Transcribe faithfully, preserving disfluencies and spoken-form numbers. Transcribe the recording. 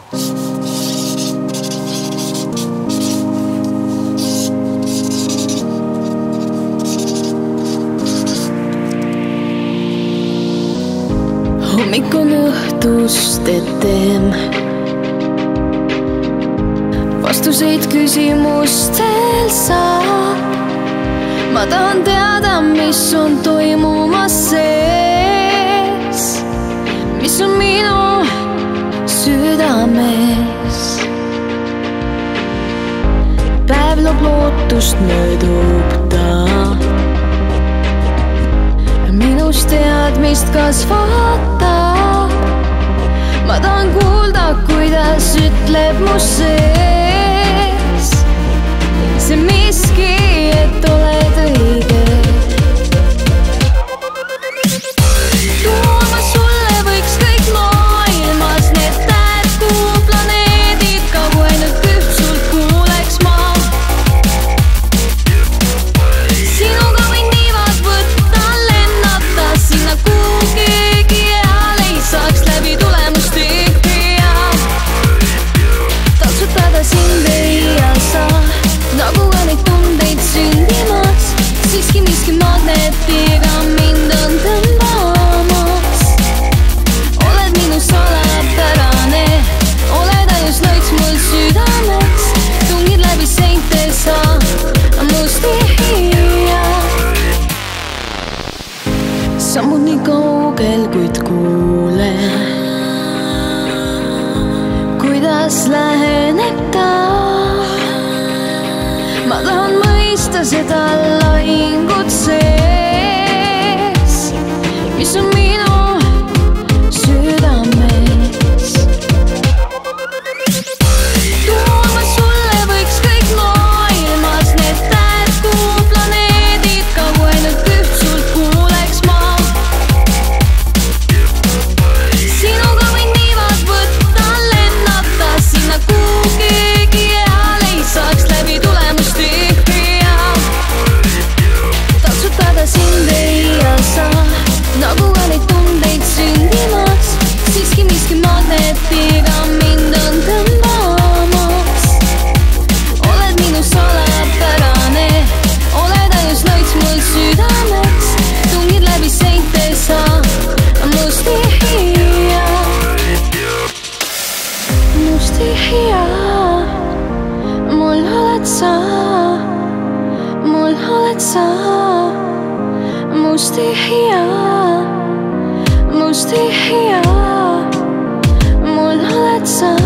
hommik on õhtust etem, vastuseid küsimustel saab. Ma tahan teada, mis on toimumas sees, mis on minu südames. Päev loob lootust, möödub ta, minus teadmist kasvatab. Ma tahan kuulda, kuidas ütleb mu sees see miski, et oled õige. Tuua sulle võiks kõik maailmas need tähed, kuu planeedid, kagu ainult üht sult kuuleks ma. Sinuga võin niivad võtta, lennata sinna, kuhu keegi eal ei saaks läbi tulemust tihja. Taltsutada sind ei saa, nagu ka neid tundeid sündimas, siiski miski magnetiga mind on tõmbamas. Oled minu salapärane, oled ainus lõits mul südameks, tungid läbi seinte sa musti hiia. Sammud nii kaugel, kuid kuule, kuidas läheneb ta. Ma tahan mõista seda lahingut sees, mis on minu südames. Tuua sulle võiks kõik maailmas need tähed, kuu planeedid, kagu ainult üht sult kuuleks ma. Sinuga võin niivad võtta, lennata sinna, kuhu keegi eal ei saaks läbi tulemust tihja. Taltsutada sind ei saa, nagu ka neid tundeid sündimas, siiski miski magnetiga mind on tõmbamas. Oled minu salapärane, oled ainus lõits mul südameks, tungid läbi seinte sa musti hiia. Musti hiia, mul oled sa, mul oled sa. Musti hiia, musti hiia, mul oled sa.